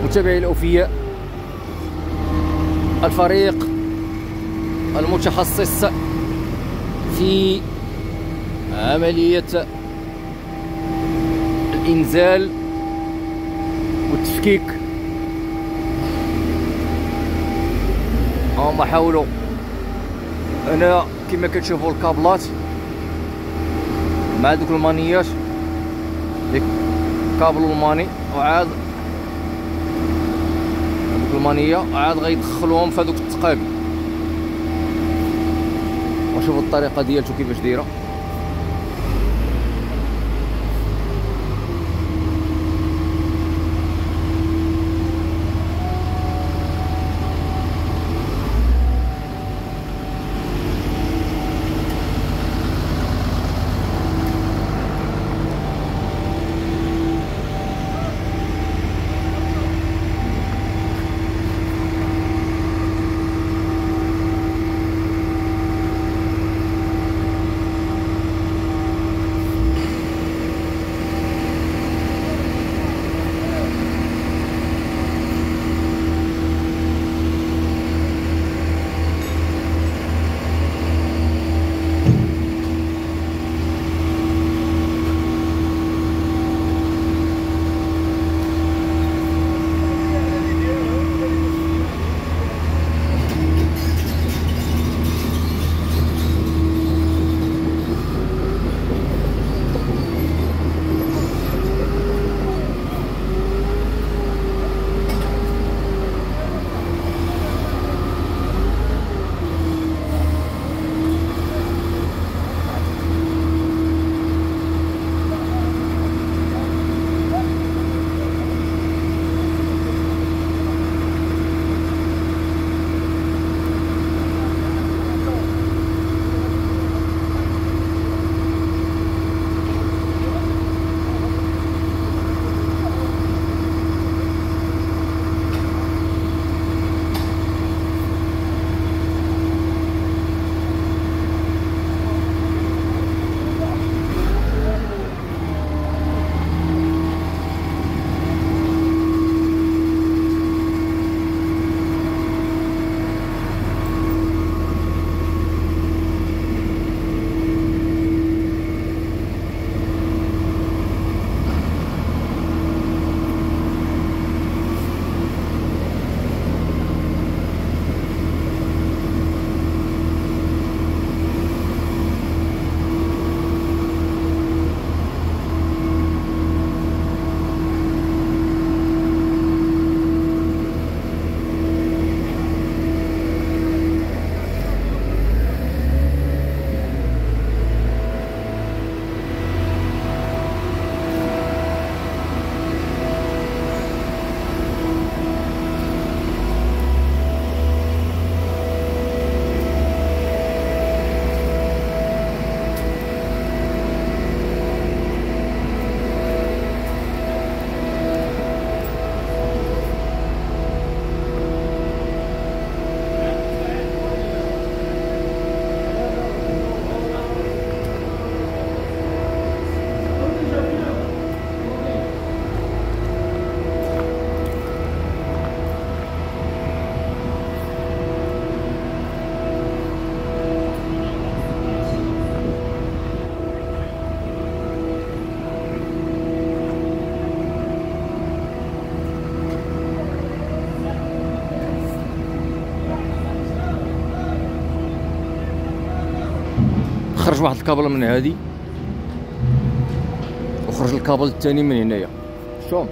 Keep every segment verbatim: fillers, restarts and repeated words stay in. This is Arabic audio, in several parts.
متابعي الأوفياء، الفريق المتخصص في عملية الإنزال والتفكيك هما حاولوا. هنا كما كتشوفوا الكابلات مع دوك المانيات، ديك كابل الماني وعاد دوك المانية عاد غيدخلوهم في هذوك الثقابي. وشوفوا الطريقة ديالته كيفاش دايرة. خرج واحد الكابل من هادي وخرج الكابل الثاني من هنايا. شوف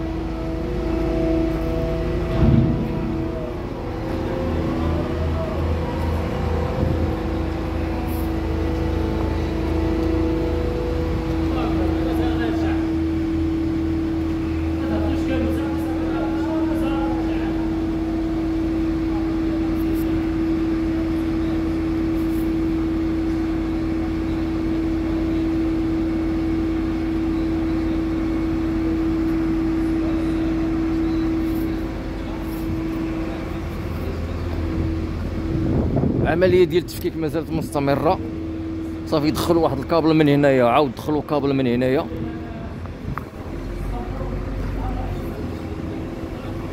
العمليه ديال التفكيك مازالت مستمره. صافي دخلوا واحد الكابل من هنايا عاود دخلوا كابل من هنايا.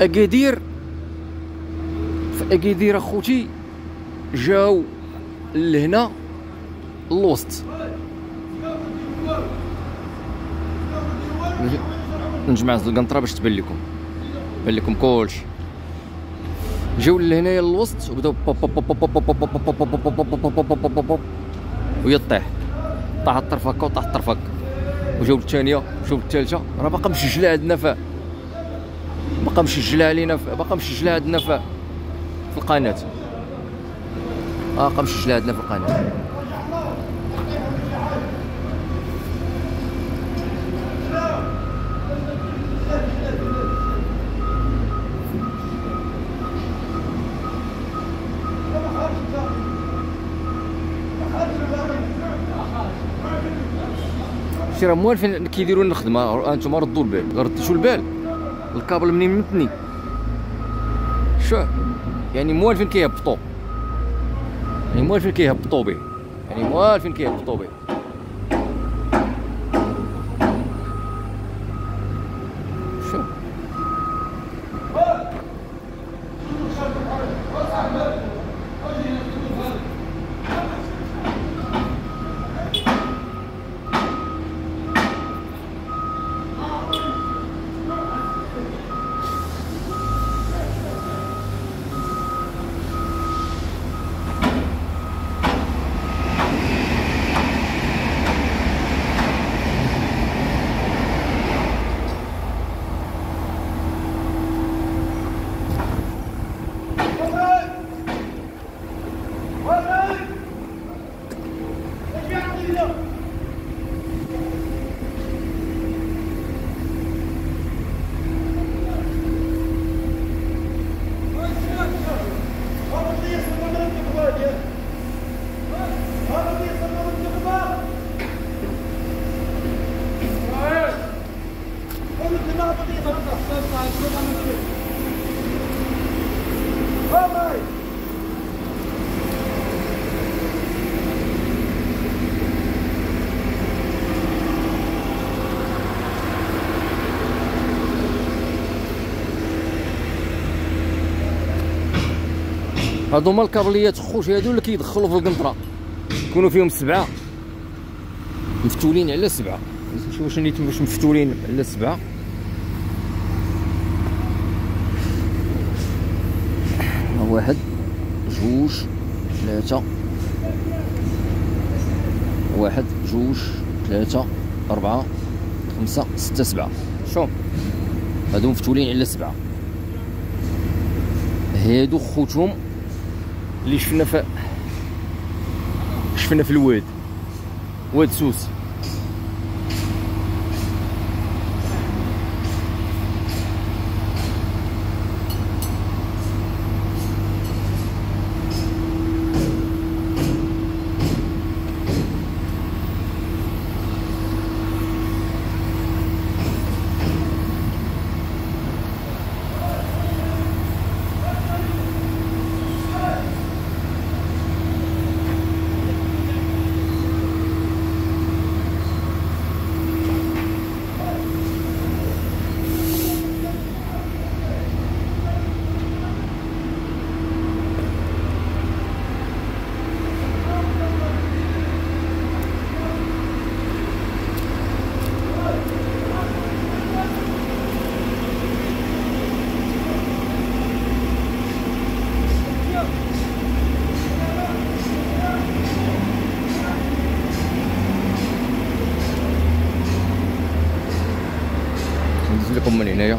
اكادير في اكادير اخوتي جاو لهنا الوسط. نجمع زوج القنطره باش تبان لكم بان لكم كلشي. جاو لهنايا الوسط وبداو وهي طيح، طاح الطرف هكا وطاح الطرف هكا، وجاو الثانيه وجاو الثالثه. راه باقا مسجله عندنا فا باقا مسجله علينا باقا مسجله عندنا فا في القناه، باقا مسجله عندنا في القناه. شتي راه موالفين كيديروا لنا الخدمه، انتم ردوا البال، رديتوا البال الكابل منين متني شو يعني موالفين كيهبطوا، يعني موالفين كيهبطوا به، يعني موالفين كيهبطوا به. شو هادو هما الكابليات خوتي، هادو اللي كيدخلوا في القنطره، يكونوا فيهم سبعه مفتولين على سبعه. نشوف واش نيت واش مفتولين على سبعه. واحد جوج ثلاثه، واحد جوج ثلاثه اربعه خمسه سته سبعه. شوف هادو مفتولين على سبعه. هادو خوتهم اللي شفنا في شفنا في الواد واد سوس. لكم من هنايا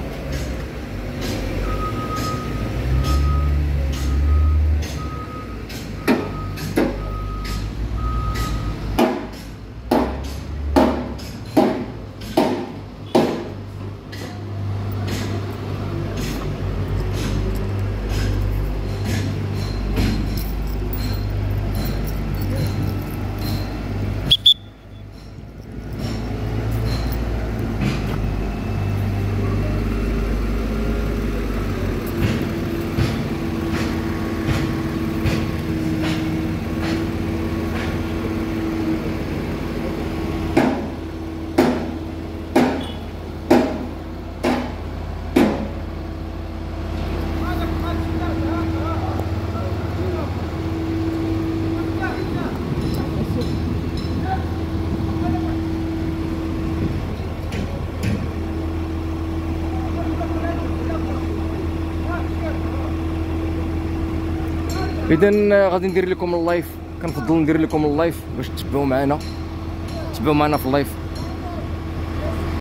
اذا غادي ندير لكم اللايف، كنفضل ندير لكم اللايف باش تتبعوا معنا تتبعوا معنا في اللايف.